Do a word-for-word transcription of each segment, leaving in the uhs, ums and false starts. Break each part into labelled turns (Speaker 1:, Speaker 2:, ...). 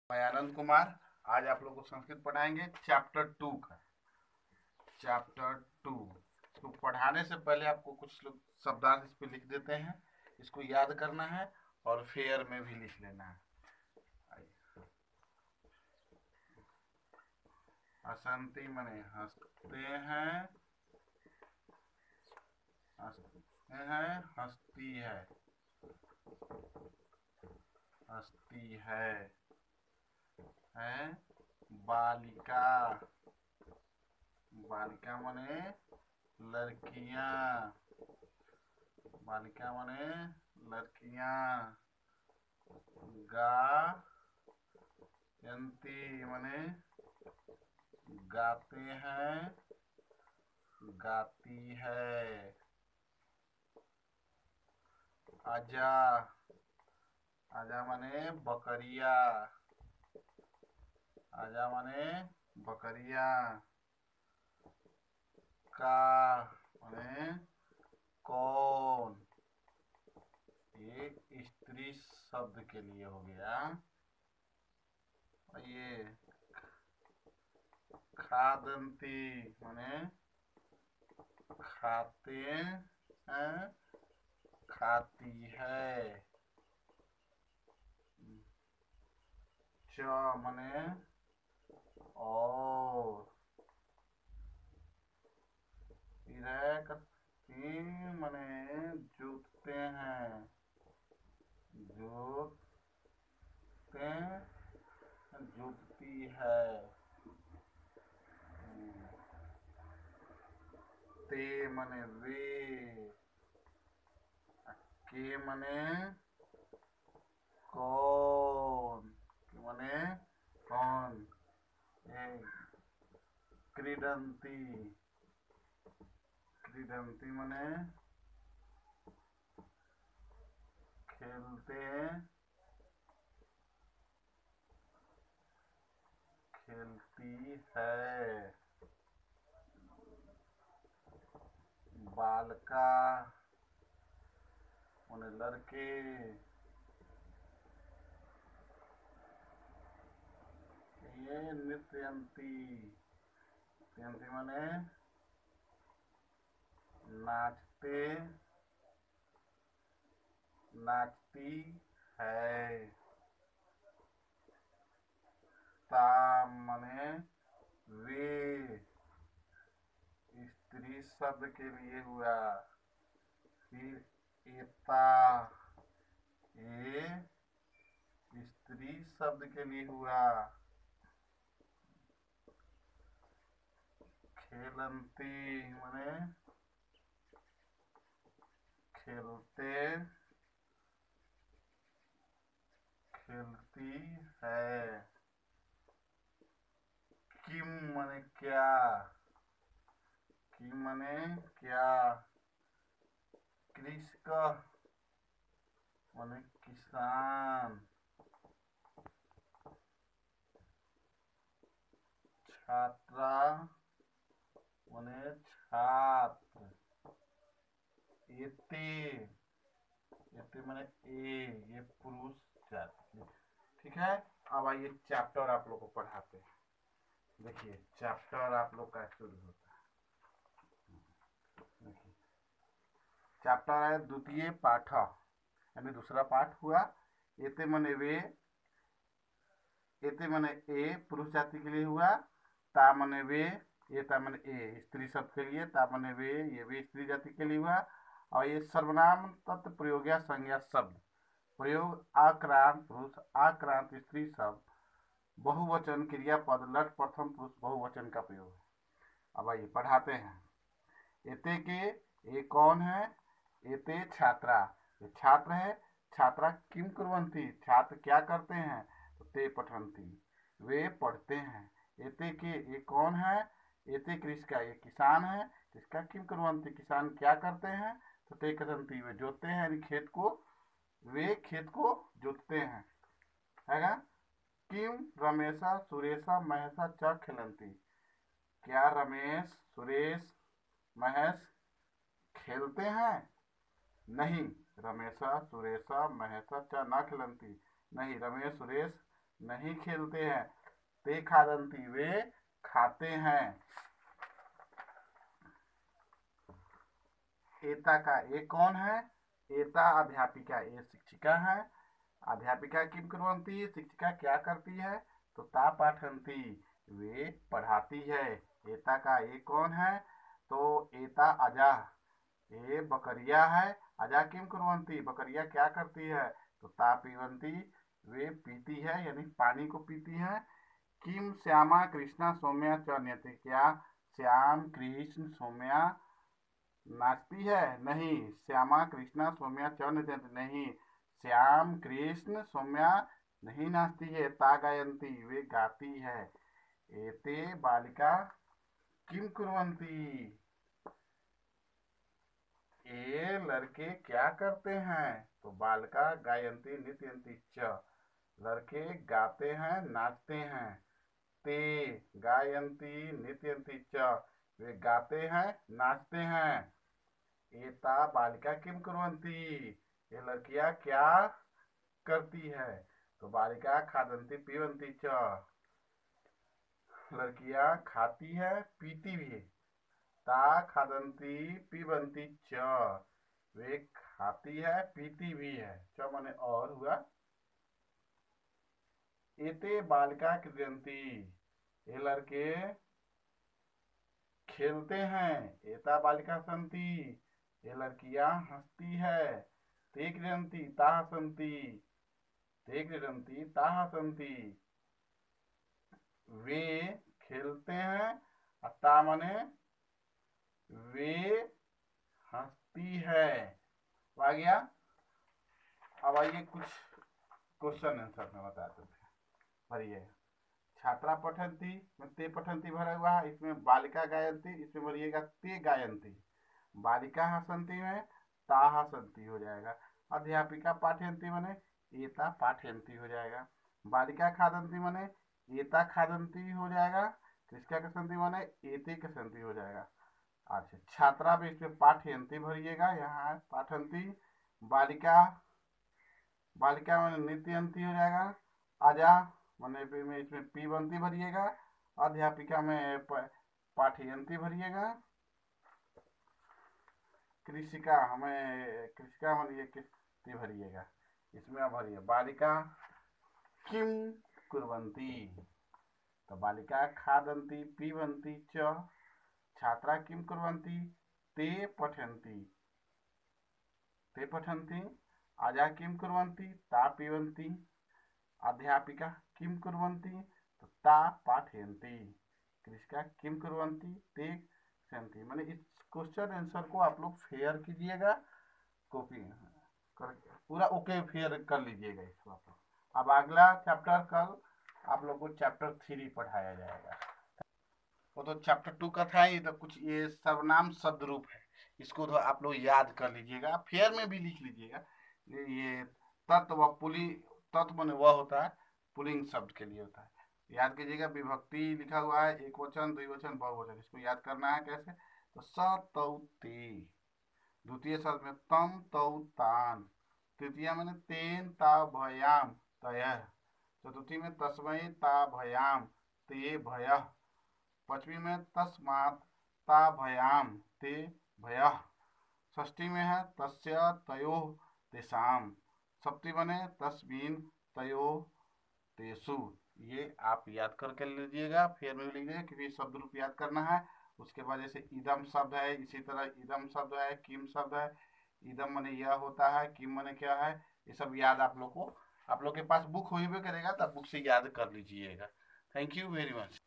Speaker 1: मैं आनंद कुमार। आज आप लोग को संस्कृत पढ़ाएंगे चैप्टर टू का। चैप्टर टू इसको पढ़ाने से पहले आपको कुछ लोग शब्दार्थ इस पे लिख देते हैं, इसको याद करना है और फेयर में भी लिख लेना है। हसंती मने हंसते हैं, हंसते हैं, हंसती है, हंसती है, है बालिका, बालिका मने लड़कियां, बालिका मने लड़कियां, गायंती मने गाते हैं, गाती है, आजा, आजा मने बकरिया, आजा मने बकरिया, का मने कौन, ये स्त्री शब्द के लिए हो गया। ये खादंती मने खाते हैं, खाती है, च मने और, मने जूतते हैं, जूतते जूतती है, ते मने वे, के मने कौन, के मने कौन, क्रीडंती, क्रीडंती मने खेलते, खेलती है, बालका मने लड़के, ये नृत्यंती, नृत्यंती मने नाचते, नाचती है, ता मने वे, स्त्री शब्द के लिए हुआ। फिर एता, ये स्त्री शब्द के लिए हुआ। खेलंती मने खेलते, खेलती है। किम मने क्या, किम मने क्या, कृषक मने किसान, छात्रा मने छात्र, एते, एते मने ए, ये पुरुष जाति। ठीक है, अब आइए चैप्टर आप लोग को पढ़ाते हैं। देखिए चैप्टर आप लोग का शुरू होता है। देखिए चैप्टर है द्वितीय पाठ, यानी दूसरा पाठ हुआ। एते मने वे, एते मने ए पुरुष जाति के लिए हुआ। ता मने वे, ये ता मने ए स्त्री शब्द के लिए, ता मने वे, ये भी स्त्री जाति के लिए हुआ। और ये सर्वनाम तत्व प्रयोग या संज्ञा शब्द, प्रयोग आक्रांत पुरुष, आक्रांत स्त्री शब्द, बहुवचन क्रियापद, लट प्रथम पुरुष बहुवचन का प्रयोग। अब आइए पढ़ाते हैं। एते के, ये कौन है, एते छात्रा, ये छात्र है। छात्रा किम कुर्वन्ति, छात्र क्या करते हैं, तो ते पठन्ति, वे पढ़ते हैं। एते के, ये कौन है, एते कृषका, ये किसान है। कृषका किम कुर्वन्ति, किसान क्या करते हैं, तो ते कथन्ति, वे जोतते हैं, यानी खेत को, वे खेत को जोतते हैं, है ना। किम रमेशा सुरेशा महेशा च खेलन्ति, क्या रमेश सुरेश महेश खेलते हैं, नहीं। रमेशा सुरेशा महेशा च न खेलन्ति, नहीं रमेश सुरेश नहीं खेलते हैं। ते खादंती वे खाते हैं। एता का ए कौन है? एता अध्यापिका, ए शिक्षिका है। अध्यापिका किम कुर्वन्ति, शिक्षिका क्या करती है? तो ता पाठन्ति, वे पढ़ाती है। एता का ए कौन है? तो एता अजा, ए बकरिया है। अजा किम कुर्वन्ति, बकरिया क्या करती है? तो ता पीवन्ति, वे पीती है यानी पानी को पीती है। किम श्यामा कृष्णा सौम्या च नृत्य, क्या श्याम कृष्ण सौम्या नाचती है? नहीं। श्यामा कृष्णा सौम्या च नृत्य, नहीं। श्याम कृष्ण सौम्या नहीं नाचती है। ता गायन्ति, वे गाती है। एते बालिका किम कुर्वन्ति, ये लड़के क्या करते हैं? तो बालिका गायन्ति नृत्यन्ति च, लड़के गाते हैं नाचते हैं। ते गायन्ति नृत्यन्ति च, वे गाते हैं नाचते हैं। एता बालिका किम कुर्वन्ति, ये लड़कियां क्या करती है? तो बालिका खादन्ति पीबन्ति च, लड़कियां खाती है पीती भी है। ता खादन्ति पीबन्ति च, वे खाती है पीती भी है। च माने और हुआ। एते बालिका क्रीडन्ति, ये लड़के खेलते हैं। एता बालिका सन्ति, ये लड़कियां हंसती है। ते क्रीडन्ति ता हसन्ति, ते क्रीडन्ति ता हसन्ति, वे खेलते हैं। ता माने वे हंसती है। आ गया। अब आइए कुछ क्वेश्चन आंसर में बताते थे। भरिए। छात्रा पठन्ति में ते पठन्ति भरा हुआ है, इसमें बालिका गायन्ति, इसमें भरिएगा ते गायन्ति। बालिका हसन्ति में ता हसन्ति हो जाएगा। अध्यापिका पाठयन्ति मने एता पाठयन्ति हो जाएगा। बालिका खादन्ति मने एता खादन्ति हो जाएगा। कृषिका कसन्ति मने एते कसन्ति हो जाएगा। अच्छा, छात्रा में इसमें पाठयन्ति भरिएगा, यहाँ पाठन्ति। बालिका बालिका में नृत्यन्ति हो जाएगा। अजा मने में इसमें पीबन्ति भरिएगा। अध्यापिका में पाठयन्ति भरिएगा। कृषिका हमें कृषिका मनिए किस्ती भरिएगा, इसमें अब भरिए बालिका किम कुर्वन्ति, तो बालिका खादन्ति पीबन्ति च, छात्रा किम कुर्वन्ति ते पठन्ति ते पठन्ति। अजा किम कुर्वन्ति ता पीबन्ति। अध्यापिका किम कुर्वन्ति तो ता पाठयन्ति। कृषिका किम कुर्वन्ति ते सन्ति। मैंने इस क्वेश्चन आंसर को आप लोग फेयर कीजिएगा, कॉपी कर पूरा ओके फेयर कर लीजिएगा इसको आप लोग। अब अगला चैप्टर कल आप लोग को चैप्टर थ्री पढ़ाया जाएगा। वो तो चैप्टर टू का था, ये तो कुछ ये सर्वनाम शब्द रूप है, इसको तो आप लोग याद कर लीजिएगा, फेयर में भी लिख लीजिएगा। ये तत्व पुली तत्व माने वह होता है, पुलिंग शब्द के लिए होता है, याद कीजिएगा। विभक्ति लिखा हुआ है, एक वचन द्विवचन बहुवचन, इसको याद करना है कैसे। तो स तौ ते, द्वितीय शब्द में तम तौ तान, तृतीय में तेन ता भयाम तय, चतुर्थी में तस्मै ता भयाम ते भय, पांचवी में तस्मात् ता भयाम ते भय, षष्ठी में है तस्य तयो तेषाम, सप्तमी बने तस्मीन तयो तेसु। ये आप याद करके लीजिएगा, फिर में लीजिएगा क्योंकि शब्द रूप याद करना है। उसके बाद जैसे इदम शब्द है, इसी तरह इदम शब्द है, किम शब्द है। इदम मने यह होता है, किम मने क्या है, ये सब याद आप लोग को, आप लोग के पास बुक हो भी करेगा तब बुक से याद कर लीजिएगा। Thank you very much.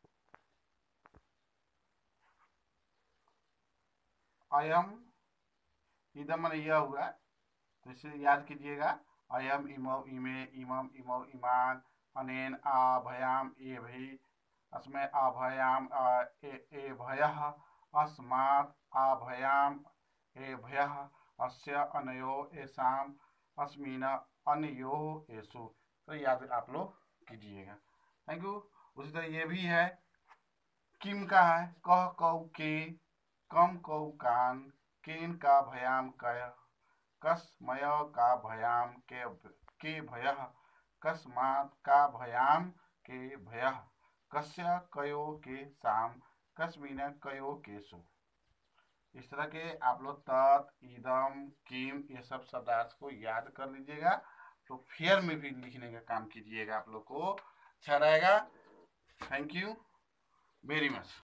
Speaker 1: अयम इदम मने यह हुआ, तो इसे याद कीजिएगा। अयम इमो इमे इमम इमो इमान, अनेन आभयाम ए भई, अस्मै आभयाम ए ए भयः, अस्मात् आभयाम ए भयः, अस्य अनयो एसाम, अस्मिन अनयो एसु। तो याद आप लोग कीजिएगा। Thank you. उसी तरह ये भी है, किम का है, कह कौ के, कम कौ कान, केन का भयाम कय, कस मय का भयाम के के भयः, कस्मात् का भयान के भयः, कस्य कयो के साम, कस्मिन कयो केशु। इस तरह के आप लोग तत्, इदम, किम ये सब शब्दार्थ को याद कर लीजिएगा, तो फेयर में भी लिखने का काम कीजिएगा, आप लोग को अच्छा रहेगा। Thank you very much.